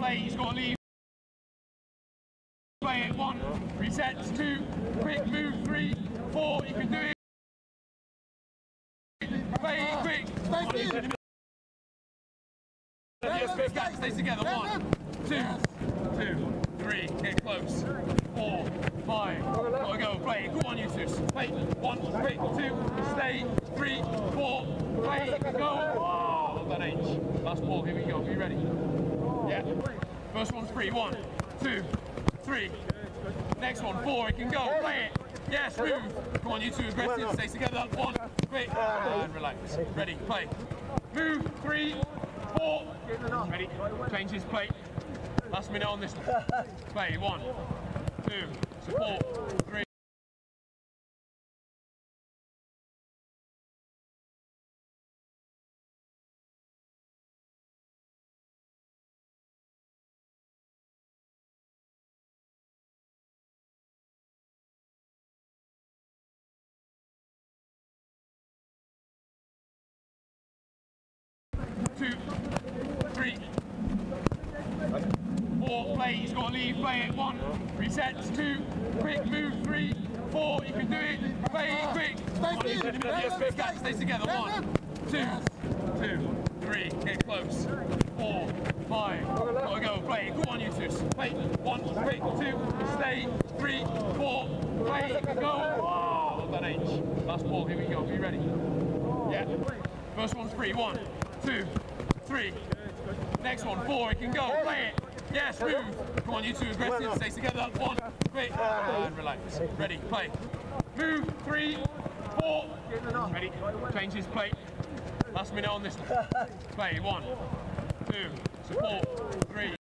play, he's got to leave. Play it, 1, resets, 2, quick move, 3, 4, you can do it. Play it quick. Yes, quick, stay together, 1, 2, 3, get close, 4, 5, gotta go, play it, go on you two, play, 1, quick, 2, stay, 3, 4, play, go, oh, that H, last ball, here we go, be ready, yeah, first one's free, 1, 2, 3, next one, 4, it can go, play it, yes, move, come on you two, aggressive, stay together, 1, quick, and relax, ready, play, move, 3, 4, ready, change his plate, last minute on this one, play, 1, 2, support, 3, 2, 3, 4, play, he's got to leave, play it, 1, resets, 2, quick move, 3, 4, you can do it, play it quick, stay together, 1, 2, 3, get close, 4, 5, gotta go, play it, go on you two, play, 1, quick, 2, stay, 3, 4, play, go, oh, that H, last ball, here we go, be ready, yeah, first one's free, 1, 2, 3, next one, 4, it can go, play it, yes, move, come on you two, aggressive, stay together, 1, quick, and relax, ready, play, move, 3, 4, ready, change his plate, last minute on this one, play, 1, 2, support, 3,